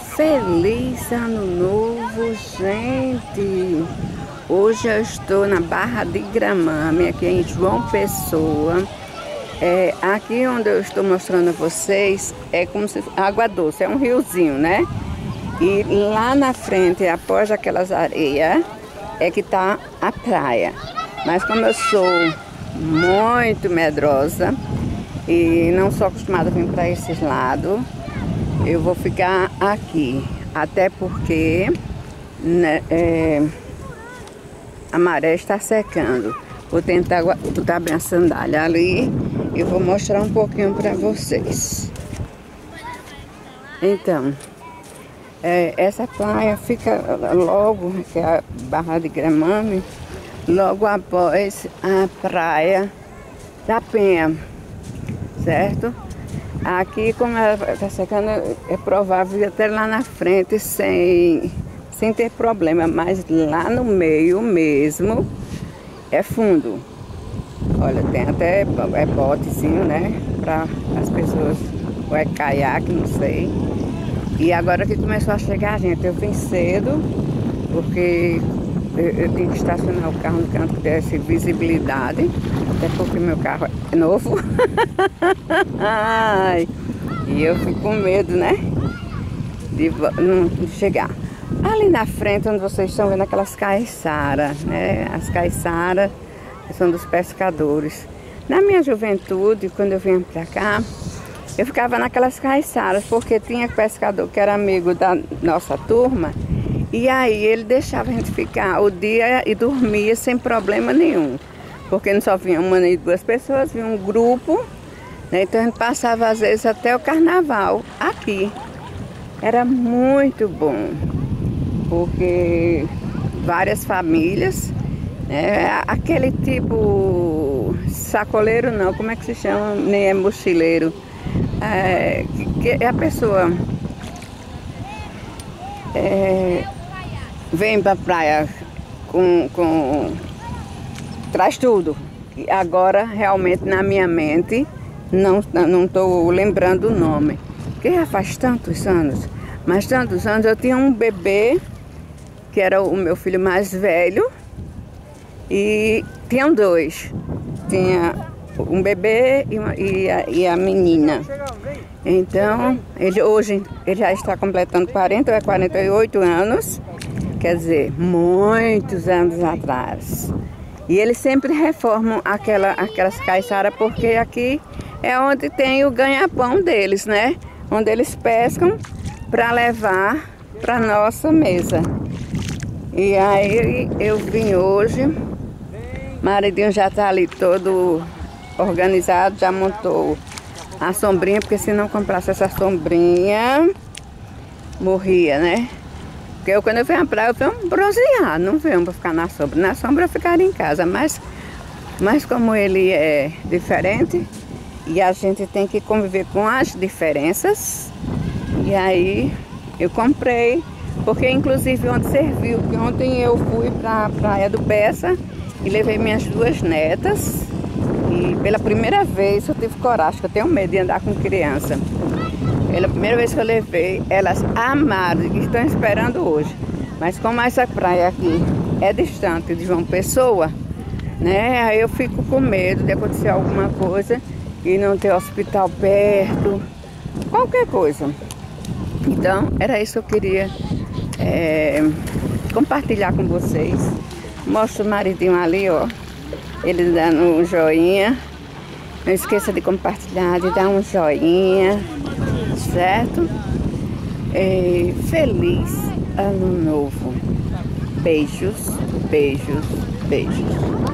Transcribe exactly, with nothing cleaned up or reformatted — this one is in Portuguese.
Feliz Ano Novo, gente! Hoje eu estou na Barra de Gramame, aqui em João Pessoa. É, aqui onde eu estou mostrando a vocês é como se água doce, é um riozinho, né? E lá na frente, após aquelas areias, é que tá a praia. Mas como eu sou muito medrosa e não sou acostumada a vir para esses lados, eu vou ficar aqui. Até porque né, é, a maré está secando. Vou tentar botar minha sandália ali e vou mostrar um pouquinho para vocês. Então, é, essa praia fica logo, que é a Barra de Gramame, logo após a praia da Penha, certo? Aqui, como ela está secando, é provável ir até lá na frente sem, sem ter problema, mas lá no meio mesmo é fundo. Olha, tem até é botezinho, né? Para as pessoas, ou é caiaque, não sei. E agora que começou a chegar, gente, eu vim cedo, porque eu, eu tenho que estacionar o carro no canto que desse visibilidade, até porque meu carro é novo. Ai, e eu fico com medo, né? De não chegar. Ali na frente, onde vocês estão vendo aquelas caiçaras, né? As caiçaras são dos pescadores. Na minha juventude, quando eu vinha pra cá, eu ficava naquelas caiçaras, porque tinha pescador que era amigo da nossa turma, e aí ele deixava a gente ficar o dia e dormia sem problema nenhum. Porque não só vinha uma nem duas pessoas, vinha um grupo, né? Então a gente passava às vezes até o carnaval aqui. Era muito bom, porque várias famílias, né? Aquele tipo sacoleiro não, como é que se chama? Nem é mochileiro. É, que, que a pessoa é, vem pra praia com, com traz tudo. E agora realmente na minha mente não não estou lembrando o nome, porque já faz tantos anos, mas tantos anos. Eu tinha um bebê que era o meu filho mais velho e tinham dois, tinha um bebê e, uma, e, a, e a menina. Então ele hoje ele já está completando quarenta ou quarenta e oito anos, quer dizer, muitos anos atrás. E eles sempre reformam aquela, aquelas caiçaras, porque aqui é onde tem o ganha-pão deles, né? Onde eles pescam para levar para nossa mesa. E aí eu vim hoje, maridinho já está ali todo organizado, já montou a sombrinha, porque se não comprasse essa sombrinha, morria, né? Porque eu, quando eu venho à praia, eu venho bronzear, não venho para ficar na sombra. Na sombra eu ficaria em casa, mas, mas como ele é diferente, e a gente tem que conviver com as diferenças, e aí eu comprei, porque inclusive ontem serviu, que ontem eu fui para a Praia do Bessa e levei minhas duas netas, e pela primeira vez eu tive coragem, que eu tenho medo de andar com criança. Pela primeira vez que eu levei, elas amaram e estão esperando hoje. Mas como essa praia aqui é distante de João Pessoa, né? Aí eu fico com medo de acontecer alguma coisa e não ter hospital perto, qualquer coisa. Então, era isso que eu queria é, compartilhar com vocês. Mostro o maridinho ali, ó, ele dando um joinha. Não esqueça de compartilhar, de dar um joinha, certo? E feliz Ano Novo. Beijos, beijos, beijos.